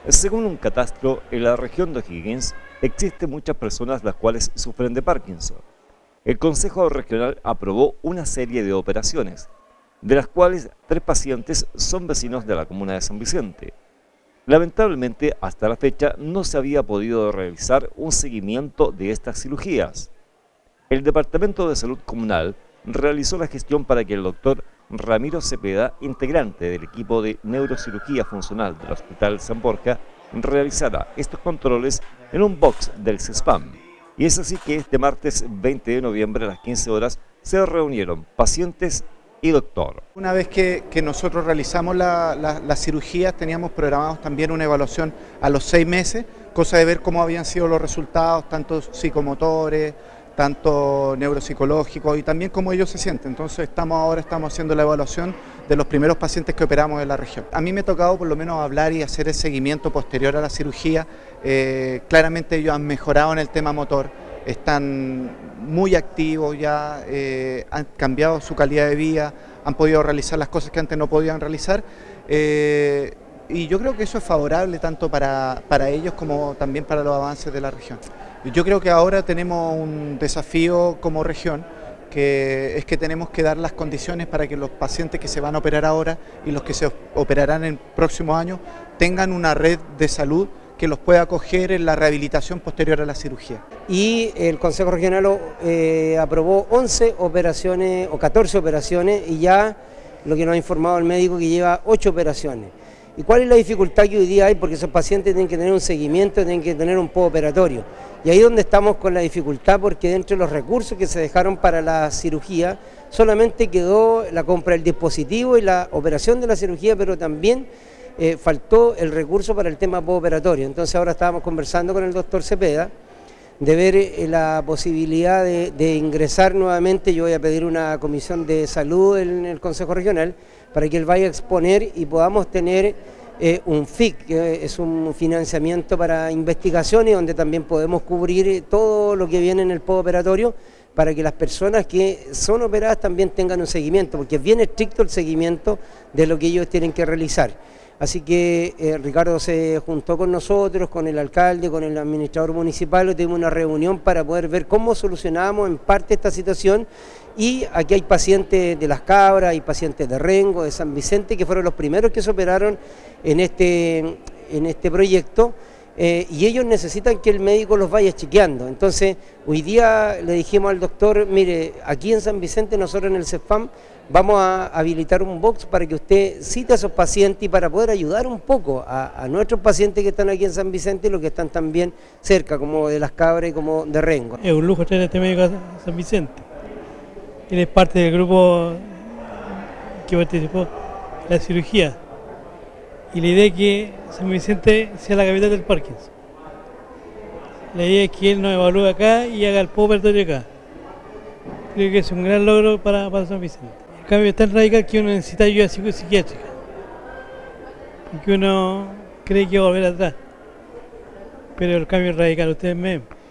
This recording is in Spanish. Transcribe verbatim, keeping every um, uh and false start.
Según un catastro, en la región de O'Higgins existen muchas personas las cuales sufren de Parkinson. El Consejo Regional aprobó una serie de operaciones, de las cuales tres pacientes son vecinos de la comuna de San Vicente. Lamentablemente, hasta la fecha no se había podido realizar un seguimiento de estas cirugías. El Departamento de Salud Comunal realizó la gestión para que el doctor Ramiro Cepeda, integrante del equipo de neurocirugía funcional del Hospital San Borja, realizara estos controles en un box del CESPAM. Y es así que este martes veinte de noviembre a las quince horas se reunieron pacientes y doctor. Una vez que, que nosotros realizamos la, la, la cirugía, teníamos programados también una evaluación a los seis meses, cosa de ver cómo habían sido los resultados, tanto psicomotores, tanto neuropsicológicos y también cómo ellos se sienten. Entonces estamos ahora estamos haciendo la evaluación de los primeros pacientes que operamos en la región. A mí me ha tocado por lo menos hablar y hacer el seguimiento posterior a la cirugía. Eh, claramente ellos han mejorado en el tema motor, están muy activos ya, eh, han cambiado su calidad de vida, han podido realizar las cosas que antes no podían realizar. Eh, y yo creo que eso es favorable tanto para, para ellos como también para los avances de la región. Yo creo que ahora tenemos un desafío como región, que es que tenemos que dar las condiciones para que los pacientes que se van a operar ahora y los que se operarán en próximos años tengan una red de salud que los pueda acoger en la rehabilitación posterior a la cirugía. Y el Consejo Regional eh, aprobó once operaciones o catorce operaciones y ya lo que nos ha informado el médico que lleva ocho operaciones. ¿Y cuál es la dificultad que hoy día hay? Porque esos pacientes tienen que tener un seguimiento, tienen que tener un postoperatorio. Y ahí es donde estamos con la dificultad, porque dentro de los recursos que se dejaron para la cirugía, solamente quedó la compra del dispositivo y la operación de la cirugía, pero también eh, faltó el recurso para el tema postoperatorio. Entonces ahora estábamos conversando con el doctor Cepeda de ver eh, la posibilidad de, de ingresar nuevamente. Yo voy a pedir una comisión de salud en el Consejo Regional para que él vaya a exponer y podamos tener eh, un F I C, que es un financiamiento para investigaciones, donde también podemos cubrir todo lo que viene en el postoperatorio para que las personas que son operadas también tengan un seguimiento, porque es bien estricto el seguimiento de lo que ellos tienen que realizar. Así que eh, Ricardo se juntó con nosotros, con el alcalde, con el administrador municipal, tuvimos una reunión para poder ver cómo solucionábamos en parte esta situación. Y aquí hay pacientes de Las Cabras, hay pacientes de Rengo, de San Vicente, que fueron los primeros que se operaron en este, en este proyecto, eh, y ellos necesitan que el médico los vaya chequeando. Entonces, hoy día le dijimos al doctor, mire, aquí en San Vicente nosotros en el CESPAM vamos a habilitar un box para que usted cite a esos pacientes y para poder ayudar un poco a, a nuestros pacientes que están aquí en San Vicente y los que están también cerca, como de Las Cabras y como de Rengo. Es un lujo tener este médico a San Vicente. Él es parte del grupo que participó en la cirugía. Y la idea es que San Vicente sea la capital del Parkinson. La idea es que él nos evalúe acá y haga el postoperatorio acá. Creo que es un gran logro para, para San Vicente. El cambio es tan radical que uno necesita ayuda psiquiátrica. Porque uno cree que va a volver atrás. Pero el cambio es radical, ustedes me ven.